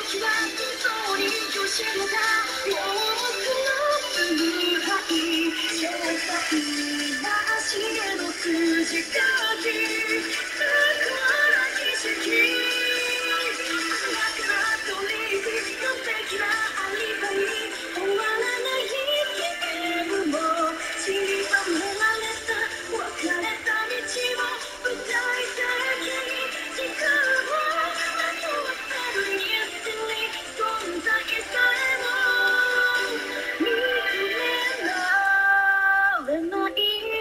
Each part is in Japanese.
時は本当に女子のだ多くの崇拝正解なしへの筋書き宝奇跡甘くな取り完璧なアリバイ終わらないゲームも散りばめられた別れた道を具体的に時間をまとわせるニュースに存在さえも認められない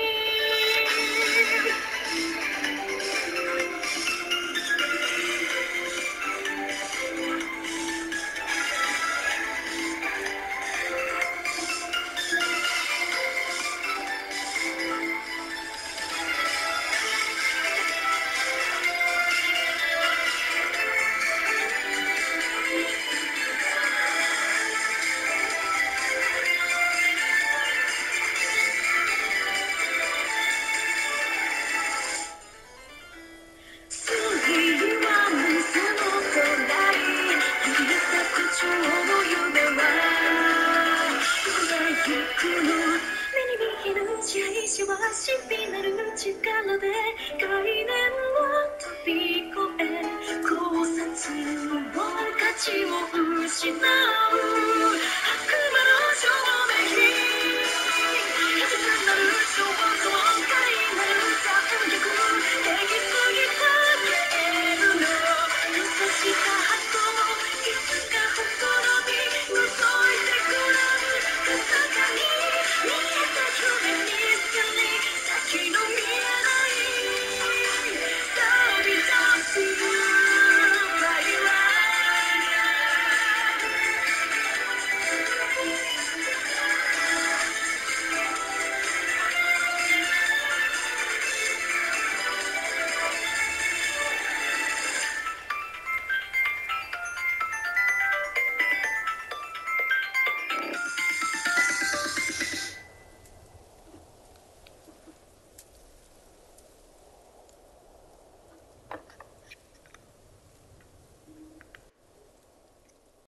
しびなる力で概念を飛び越え考察の価値を失う